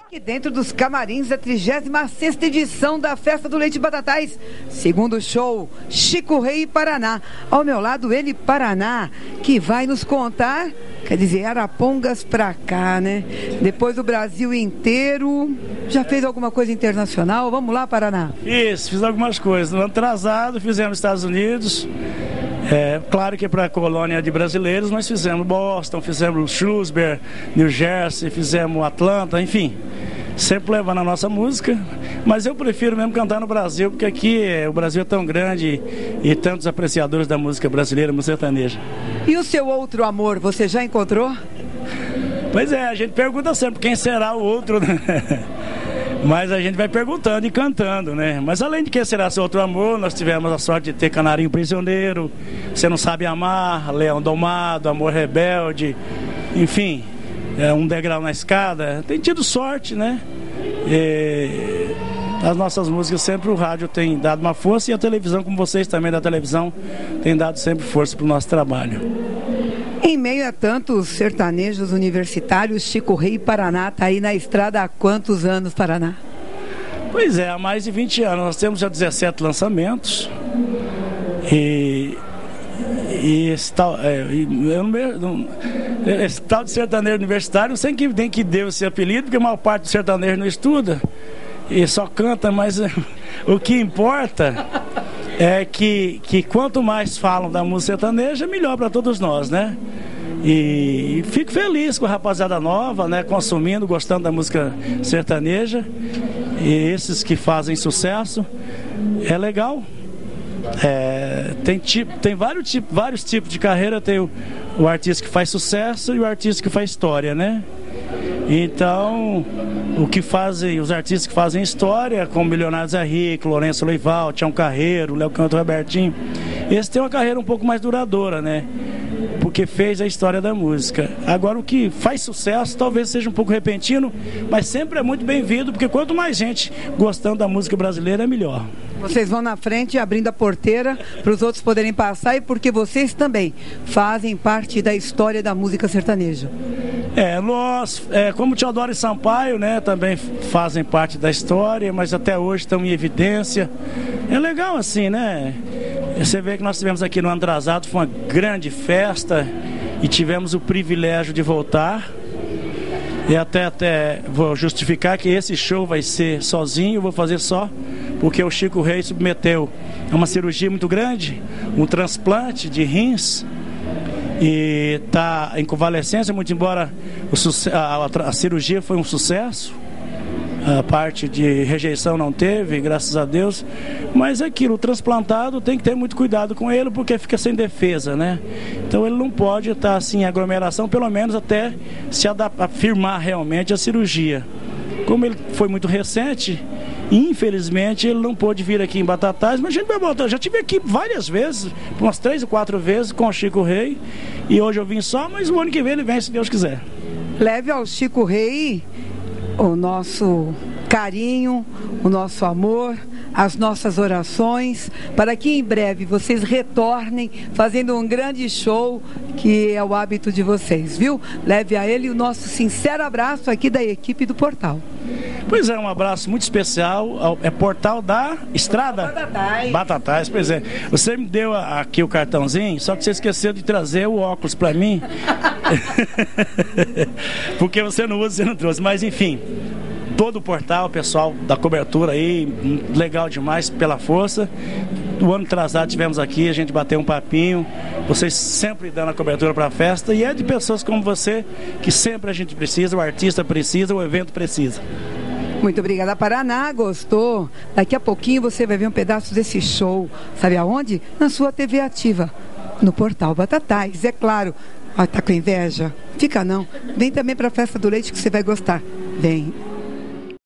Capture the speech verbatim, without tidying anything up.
E dentro dos camarins da trigésima sexta edição da Festa do Leite Batatais, segundo show, Chico Rei e Paraná. Ao meu lado, ele, Paraná, que vai nos contar, quer dizer, Arapongas pra cá, né? Depois do Brasil inteiro, já fez alguma coisa internacional? Vamos lá, Paraná. Isso, fiz algumas coisas. No ano atrasado, fizemos nos Estados Unidos. É, claro que para a colônia de brasileiros nós fizemos Boston, fizemos Shrewsbury, New Jersey, fizemos Atlanta, enfim, sempre levando a nossa música, mas eu prefiro mesmo cantar no Brasil, porque aqui é, o Brasil é tão grande e, e tantos apreciadores da música brasileira, música sertaneja. E o seu outro amor, você já encontrou? Pois é, a gente pergunta sempre quem será o outro, né? Mas a gente vai perguntando e cantando, né? Mas além de quem será seu outro amor, nós tivemos a sorte de ter Canarinho Prisioneiro, Você Não Sabe Amar, Leão Domado, Amor Rebelde, enfim, é um degrau na escada. Tem tido sorte, né? E as nossas músicas sempre o rádio tem dado uma força e a televisão, como vocês também da televisão, tem dado sempre força para o nosso trabalho. Em meio a tantos sertanejos universitários, Chico Rei e Paraná está aí na estrada há quantos anos, Paraná? Pois é, há mais de vinte anos. Nós temos já dezessete lançamentos. E, e esse, tal, é, eu não, esse tal de sertanejo universitário, não sei quem tem que deu esse apelido, porque a maior parte do sertanejo não estuda e só canta, mas o que importa é que, que quanto mais falam da música sertaneja, melhor para todos nós, né? E, e fico feliz com a rapaziada nova, né? Consumindo, gostando da música sertaneja. E esses que fazem sucesso, é legal. É, tem tipo, tem vários, tipo, vários tipos de carreira. Tem o, o artista que faz sucesso e o artista que faz história, né? Então, o que fazem, os artistas que fazem história, como Milionários é Rico, Lourenço Loival, Tião Carreiro, Léo Canto, Robertinho, esse tem uma carreira um pouco mais duradoura, né? Porque fez a história da música. Agora, o que faz sucesso talvez seja um pouco repentino, mas sempre é muito bem-vindo, porque quanto mais gente gostando da música brasileira, é melhor. Vocês vão na frente abrindo a porteira para os outros poderem passar, e porque vocês também fazem parte da história da música sertaneja. É, nós, é, como Teodoro e Sampaio, né, também fazem parte da história, mas até hoje estão em evidência. É legal assim, né? Você vê que nós tivemos aqui no ano atrasado, foi uma grande festa e tivemos o privilégio de voltar. E até, até vou justificar que esse show vai ser sozinho, vou fazer só, porque o Chico Rei submeteu a uma cirurgia muito grande, um transplante de rins, e está em convalescência, muito embora o, a, a, a cirurgia foi um sucesso, a parte de rejeição não teve, graças a Deus, mas é aquilo, o transplantado tem que ter muito cuidado com ele, porque fica sem defesa, né? Então ele não pode estar assim em aglomeração, pelo menos até se afirmar realmente a cirurgia. Como ele foi muito recente, infelizmente ele não pôde vir aqui em Batatais, mas a gente vai voltar. Já estive aqui várias vezes, umas três ou quatro vezes com o Chico Rei, e hoje eu vim só, mas o ano que vem ele vem, se Deus quiser. Leve ao Chico Rei o nosso carinho, o nosso amor, as nossas orações, para que em breve vocês retornem fazendo um grande show, que é o hábito de vocês, viu? Leve a ele o nosso sincero abraço aqui da equipe do Portal. Pois é, um abraço muito especial, é Portal da Estrada Batatais. Batatais, pois é. Você me deu aqui o cartãozinho, só que você esqueceu de trazer o óculos para mim. Porque você não usa, você não trouxe, mas enfim, todo o Portal, pessoal da cobertura aí, legal demais pela força. O ano atrasado tivemos aqui, a gente bateu um papinho, vocês sempre dando a cobertura para a festa, e é de pessoas como você que sempre a gente precisa, o artista precisa, o evento precisa. Muito obrigada, Paraná, gostou? Daqui a pouquinho você vai ver um pedaço desse show, sabe aonde? Na sua T V Ativa, no Portal Batatais, é claro. Ah, tá com inveja? Fica não, vem também para a Festa do Leite que você vai gostar, vem.